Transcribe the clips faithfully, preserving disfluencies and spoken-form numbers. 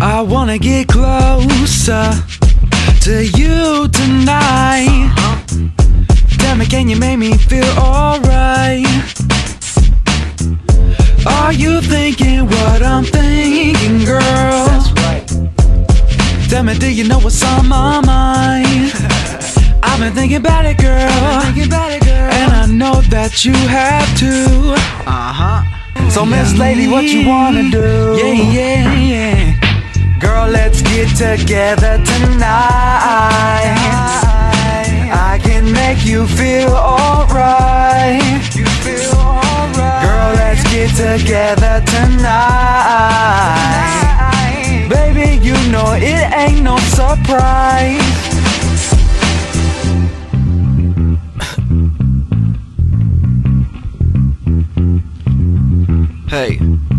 I wanna get closer to you tonight. Tell me, can you make me feel alright? Are you thinking what I'm thinking, girl? That's right. Tell me, do you know what's on my mind? I've been thinking about it, girl. I've been thinking about it, girl. And I know that you have too. Uh-huh. So Miss Lady, what you wanna do? Yeah, yeah, yeah. Girl, let's get together tonight. I can make you feel alright. You feel alright. Girl, let's get together tonight. Baby, you know it ain't no surprise. Hey,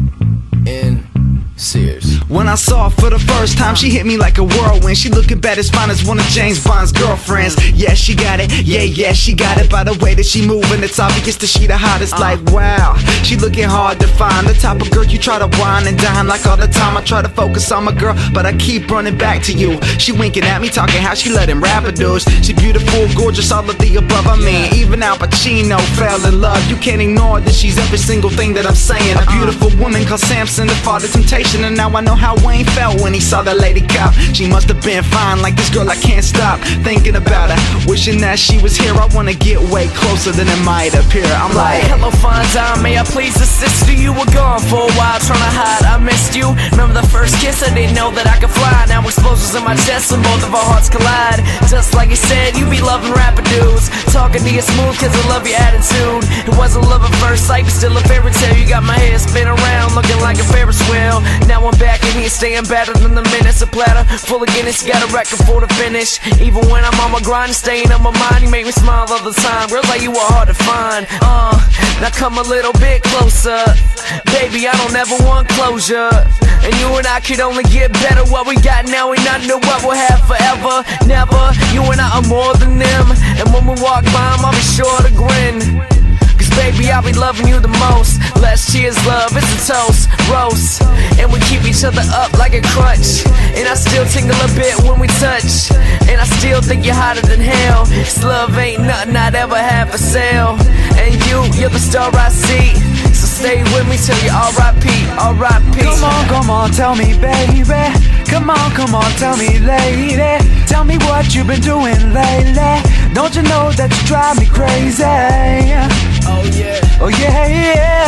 in Sears. When I saw her for the first time, she hit me like a whirlwind. She looking bad as fine as one of James Bond's girlfriends. Yeah, she got it, yeah, yeah, she got it. By the way that she moving, it's obvious that she the hottest. Like, wow, she looking hard to find. The type of girl you try to wine and dine. Like all the time I try to focus on my girl, but I keep running back to you. She winking at me, talking how she letting rapidos. She beautiful, gorgeous, all of the above. I mean, even Al Pacino fell in love. You can't ignore that she's every single thing that I'm saying. A beautiful woman called Samson, the father of temptation. And now I know how Wayne felt when he saw that lady cop. She must have been fine, like this girl I can't stop thinking about her, wishing that she was here. I wanna get way closer than it might appear. I'm like, hello fine dime, may I please assist you? You were gone for a while trying to hide, I missed you. Remember the first kiss, I didn't know that I could fly. Now explosions in my chest and both of our hearts collide. Just like you said, you be loving rapper dudes, talking to you smooth cause I love your attitude. It wasn't love at first sight, but still a fairy tale. You got my head spin around, looking like a Ferris wheel. Now I'm back in here, staying better than the minutes. A platter full of Guinness, got a record for the finish. Even when I'm on my grind, staying on my mind, you make me smile all the time. Girls like you are hard to find. Uh, now come a little bit closer, baby. I don't ever want closure, and you and I could only get better. What we got now, we not know what we'll have forever. Never. You and I are more than them, and when we walk by 'em, I'll be sure to grin. Baby, I'll be loving you the most. Let's cheers, love, it's a toast, roast. And we keep each other up like a crutch. And I still tingle a bit when we touch. And I still think you're hotter than hell. This love ain't nothing I'd ever have for sale. And you, you're the star I see. So stay with me till you R I P, R I P. Come on, come on, tell me, baby. Come on, come on, tell me, lady. Tell me what you've been doing lately. Don't you know that you drive me crazy? Oh yeah, oh yeah, yeah.